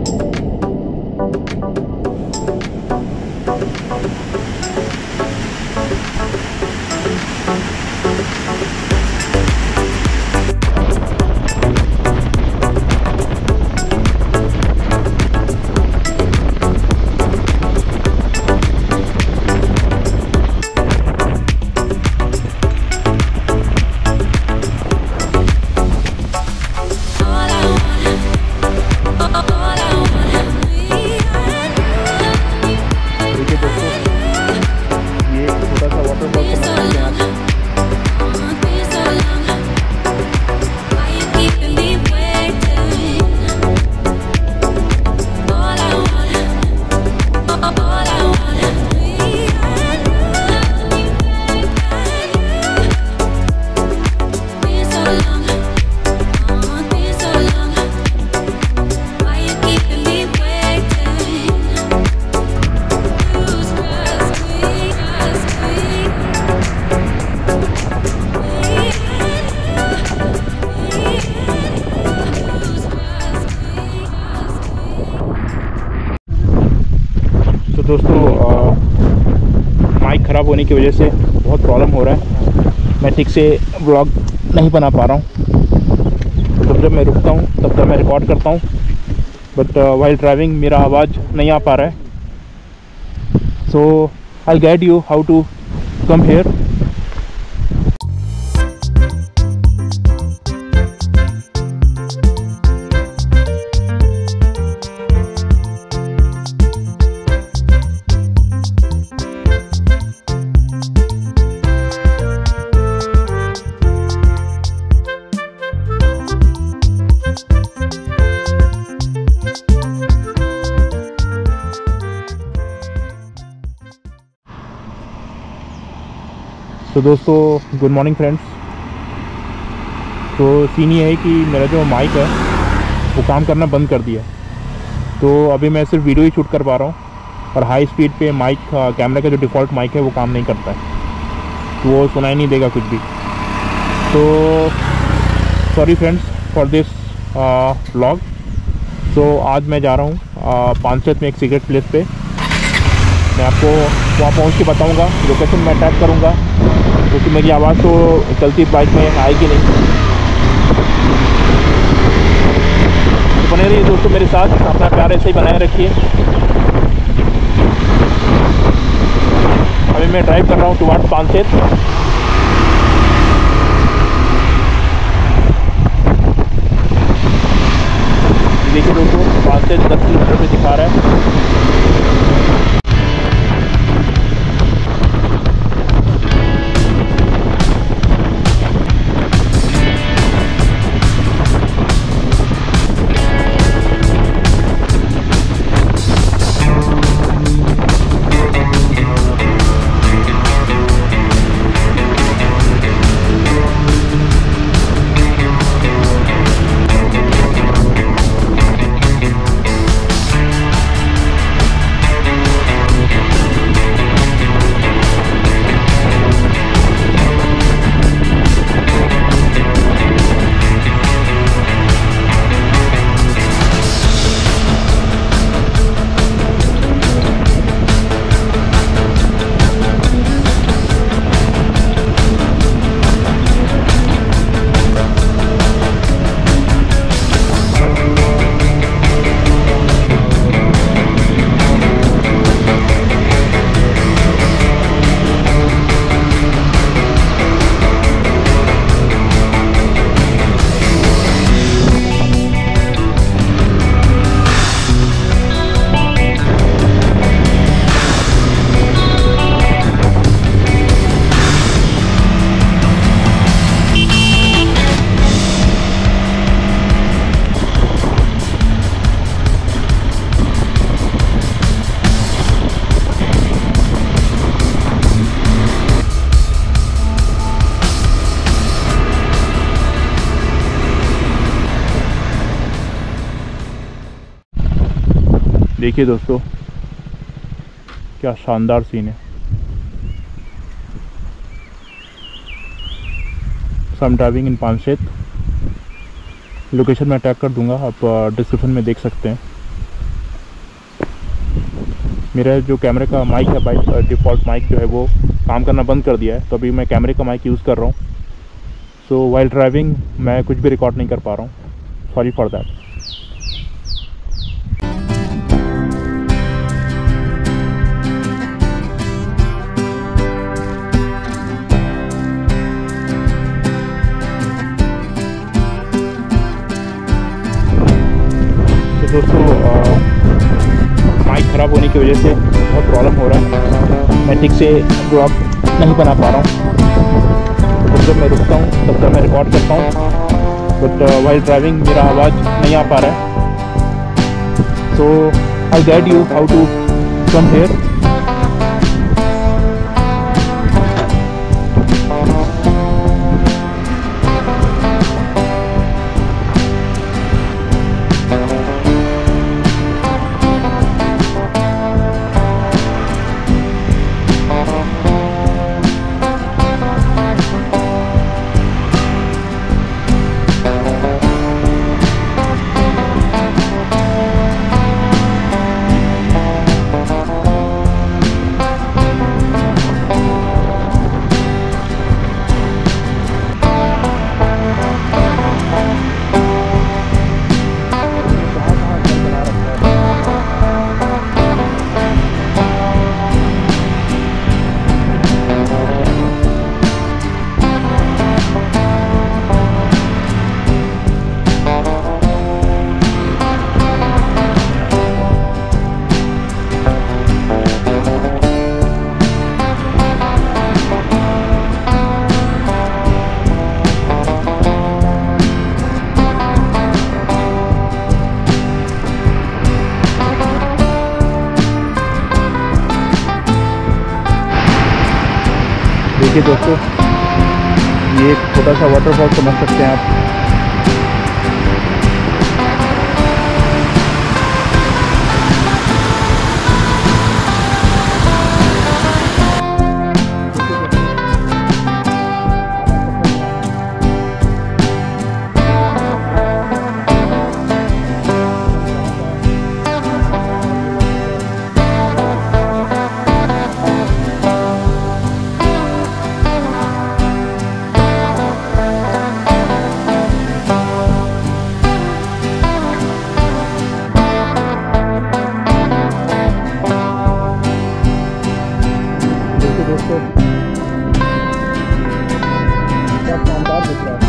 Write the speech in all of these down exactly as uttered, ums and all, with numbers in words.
दोस्तों माइक ख़राब होने की वजह से बहुत प्रॉब्लम हो रहा है, मैं ठीक से व्लॉग नहीं बना पा रहा हूँ। तो जब जब मैं रुकता हूँ तब तब मैं रिकॉर्ड करता हूँ, बट वाइल ड्राइविंग मेरा आवाज़ नहीं आ पा रहा है। So I guide you how to come here. तो दोस्तों गुड मॉर्निंग फ्रेंड्स। तो सीन ये है कि मेरा जो माइक है वो काम करना बंद कर दिया, तो अभी मैं सिर्फ वीडियो ही शूट कर पा रहा हूँ और हाई स्पीड पे माइक कैमरा का जो डिफ़ॉल्ट माइक है वो काम नहीं करता है, तो वो सुनाई नहीं देगा कुछ भी। तो sorry friends for this vlog. तो आज मैं जा रहा हूँ पानसेत में एक सीक्रेट प्लेस पे, मैं आपको वहाँ पहुँच के बताऊँगा, लोकेशन मैं टैग करूँगा, क्योंकि मेरी आवाज़ तो चलती बाइक में आएगी नहीं। तो बने रहिए दोस्तों मेरे साथ, अपना प्यार ऐसे ही बनाए रखिए। अभी मैं ड्राइव कर रहा हूँ टुवर्ड्स पानसेत। देखिए दोस्तों पानसेत दस किलोमीटर पे दिखा रहा है। देखिए दोस्तों क्या शानदार सीन है। So I am driving in Panshet, location मैं टैग कर दूंगा, आप डिस्क्रिप्शन में देख सकते हैं। मेरा जो कैमरे का माइक है बाई डिफ़ॉल्ट माइक जो है वो काम करना बंद कर दिया है, तो अभी मैं कैमरे का माइक यूज़ कर रहा हूँ। सो वाइल ड्राइविंग मैं कुछ भी रिकॉर्ड नहीं कर पा रहा हूँ, सॉरी फॉर दैट। तो दोस्तों माइक ख़राब होने की वजह से बहुत प्रॉब्लम हो रहा है, मैं ठीक से ब्लॉग नहीं बना पा रहा हूँ। तो जब मैं रुकता हूँ तब तक मैं रिकॉर्ड करता हूँ, बट वाइल ड्राइविंग मेरा आवाज़ नहीं आ पा रहा है। So I guide you how to come here. देखिए दोस्तों, ये एक छोटा सा वाटरफॉल समझ सकते हैं आप। दोस्तों क्या शानदार दिख रहा है।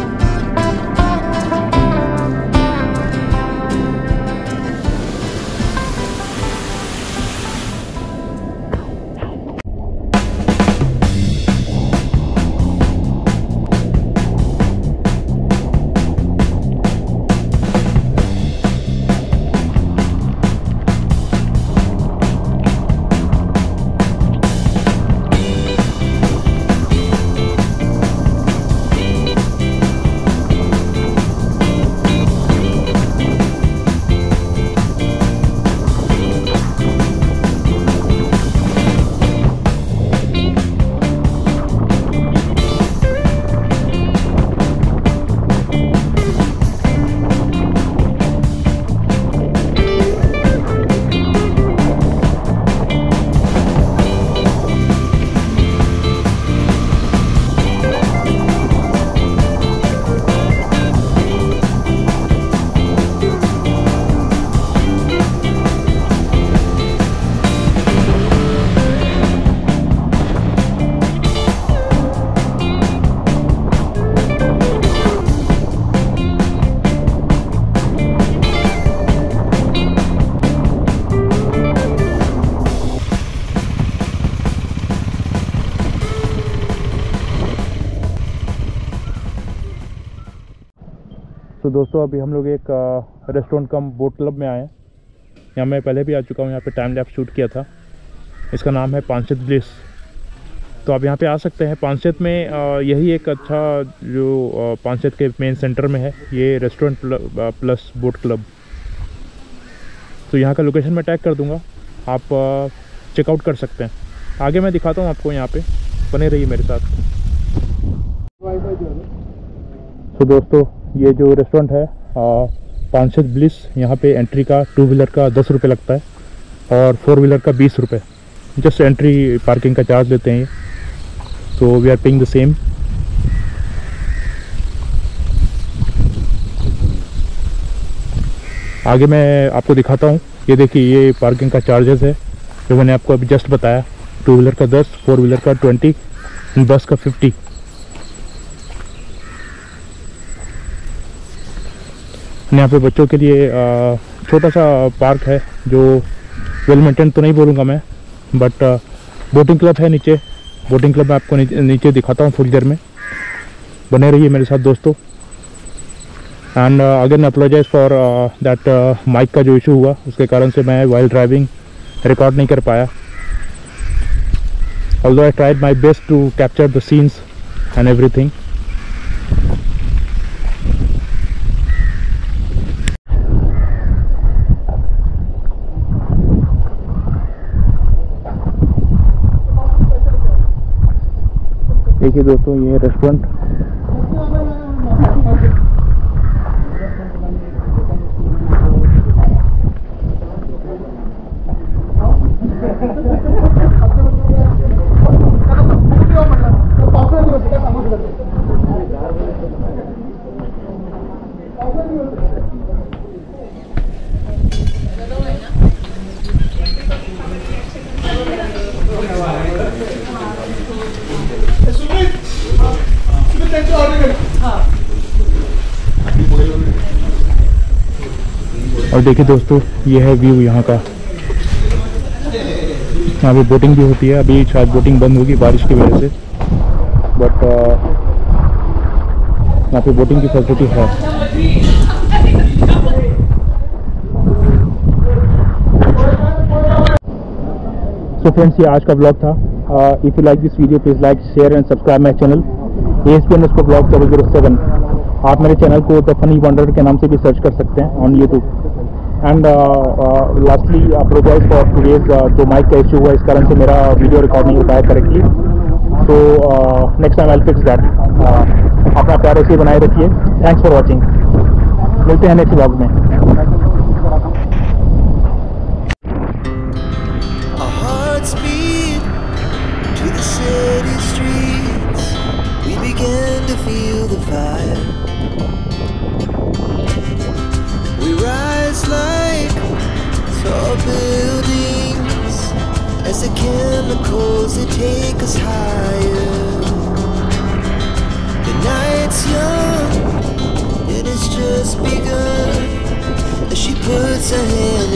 तो दोस्तों अभी हम लोग एक रेस्टोरेंट कम बोट क्लब में आए हैं। यहाँ मैं पहले भी आ चुका हूँ, यहाँ पे टाइम लैप्स शूट किया था। इसका नाम है पानसेत ब्लिस। तो आप यहाँ पे आ सकते हैं। पानसेत में यही एक अच्छा जो पानसेत के मेन सेंटर में है ये रेस्टोरेंट प्लस बोट क्लब। तो यहाँ का लोकेशन मैं टैग कर दूँगा, आप चेकआउट कर सकते हैं। आगे मैं दिखाता हूँ आपको, यहाँ पे बने रहिए मेरे साथ। तो दोस्तों ये जो रेस्टोरेंट है पानसेत ब्लिस, यहाँ पे एंट्री का टू व्हीलर का दस रुपये लगता है और फोर व्हीलर का बीस रुपये। जस्ट एंट्री पार्किंग का चार्ज लेते हैं ये, तो we are paying the same. आगे मैं आपको दिखाता हूँ। ये देखिए, ये पार्किंग का चार्जेस है जो मैंने आपको अभी जस्ट बताया। टू व्हीलर का दस, फोर व्हीलर का ट्वेंटी, बस का फिफ्टी। यहाँ पे बच्चों के लिए छोटा सा पार्क है जो वेल मेंटेन तो नहीं बोलूँगा मैं, बट बोटिंग क्लब है नीचे। बोटिंग क्लब मैं आपको नीचे दिखाता हूँ थोड़ी देर में। बने रहिए मेरे साथ दोस्तों। And again apologise for that mike का जो इशू हुआ, उसके कारण से मैं वाइल ड्राइविंग रिकॉर्ड नहीं कर पाया। Although I tried my best to capture the scenes and everything. देखिए दोस्तों, ये रेस्टोरेंट और देखिए दोस्तों, ये है व्यू यहाँ का। यहाँ पे बोटिंग भी होती है। अभी शायद बोटिंग बंद होगी बारिश की वजह से, बट यहाँ पे बोटिंग की फैसिलिटी है। सो फ्रेंड्स, ये आज का ब्लॉग था। If you like this video please like, share and subscribe my channel A S P N उसको ब्लॉग डबल जीरो सेवन। आप मेरे चैनल को द फनी वंडर के नाम से भी सर्च कर सकते हैं on YouTube. And lastly apologise for today's, जो माइक का इशू हुआ, इस कारण से मेरा वीडियो रिकॉर्ड नहीं हो पाया करेक्टली। तो next time I will fix that. अपना प्यार ऐसे बनाए रखिए। Thanks for watching. मिलते हैं नेक्स्ट ब्लॉग में। Buildings as the chemicals that take us higher. The night's young, it has just begun as she puts her hand